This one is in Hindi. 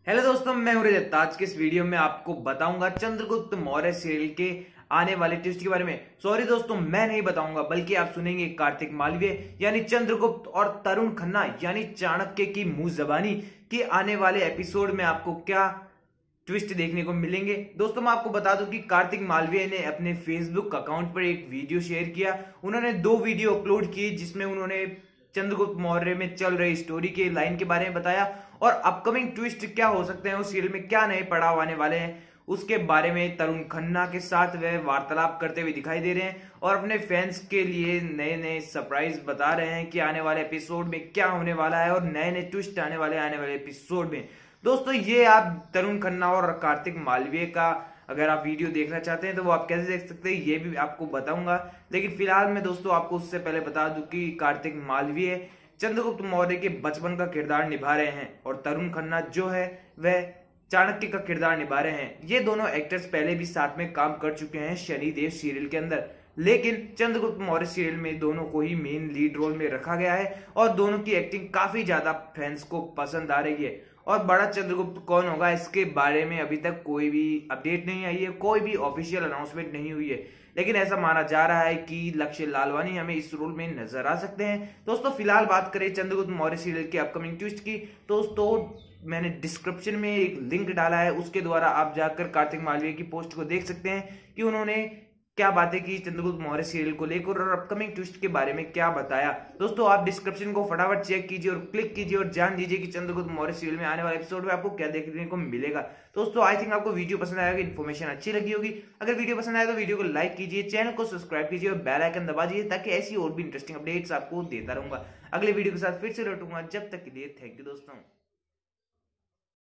हेलो दोस्तों, मैं हूं रजत। आज के इस वीडियो में आपको बताऊंगा चंद्रगुप्त मौर्य सीरियल के आने वाले ट्विस्ट के बारे में। सॉरी दोस्तों, मैं नहीं बताऊंगा, बल्कि आप सुनेंगे कार्तिक मालवीय यानी चंद्रगुप्त और तरुण खन्ना यानी चाणक्य की मुंह जबानी कि आने वाले एपिसोड में आपको क्या ट्विस्ट देखने को मिलेंगे। दोस्तों, मैं आपको बता दूं कि कार्तिक मालवीय ने अपने फेसबुक अकाउंट पर एक वीडियो शेयर किया। उन्होंने 2 वीडियो अपलोड किए जिसमें उन्होंने चंद्रगुप्त मौर्य में चल रही स्टोरी के लाइन के बारे में बताया और अपकमिंग ट्विस्ट क्या हो सकते हैं, उस सीरियल में क्या नए पड़ाव आने वाले हैं उसके बारे में तरुण खन्ना के साथ वह वार्तालाप करते हुए दिखाई दे रहे हैं और अपने फैंस के लिए नए नए सरप्राइज बता रहे हैं कि आने वाले एपिसोड में क्या होने वाला है और नए नए ट्विस्ट आने वाले एपिसोड में। दोस्तों, ये आप तरुण खन्ना और कार्तिक मालवीय का अगर आप वीडियो देखना चाहते हैं तो वो आप कैसे देख सकते हैं ये भी आपको बताऊंगा। लेकिन फिलहाल मैं दोस्तों आपको उससे पहले बता दूं कि कार्तिक मालवीय चंद्रगुप्त मौर्य के बचपन का किरदार निभा रहे हैं और तरुण खन्ना जो है वह चाणक्य का किरदार निभा रहे हैं। ये दोनों एक्टर्स पहले भी साथ में काम कर चुके हैं शनिदेव सीरियल के अंदर, लेकिन चंद्रगुप्त मौर्य सीरियल में दोनों को ही मेन लीड रोल में रखा गया है और दोनों की एक्टिंग काफी ज्यादा फैंस को पसंद आ रही है। और बड़ा चंद्रगुप्त कौन होगा इसके बारे में अभी तक कोई भी अपडेट नहीं आई है, कोई भी ऑफिशियल अनाउंसमेंट नहीं हुई है, लेकिन ऐसा माना जा रहा है कि लक्ष्य लालवानी हमें इस रोल में नजर आ सकते हैं। दोस्तों, फिलहाल बात करें चंद्रगुप्त मौर्य सीरियल के अपकमिंग ट्विस्ट की दोस्तों, मैंने डिस्क्रिप्शन में एक लिंक डाला है, उसके द्वारा आप जाकर कार्तिक मालवीय की पोस्ट को देख सकते हैं कि उन्होंने क्या बातें की चंद्रगुप्त मौर्य सीरियल को लेकर और अपकमिंग ट्विस्ट के बारे में क्या बताया। दोस्तों, आप डिस्क्रिप्शन को फटाफट चेक कीजिए और क्लिक कीजिए और जान लीजिए कि चंद्रगुप्त मौर्य सीरियल में आने वाले एपिसोड में आपको क्या देखने को मिलेगा। दोस्तों, आई थिंक आपको वीडियो पसंद आएगा, इन्फॉर्मेशन अच्छी लगी होगी। अगर वीडियो पसंद आए तो वीडियो को लाइक कीजिए, चैनल को सब्सक्राइब कीजिए और बेल आइकन दबा दीजिए ताकि ऐसी और भी इंटरेस्टिंग अपडेट्स आपको देता रहूंगा। अगले वीडियो के साथ फिर से लौटूंगा, जब तक के लिए थैंक यू दोस्तों।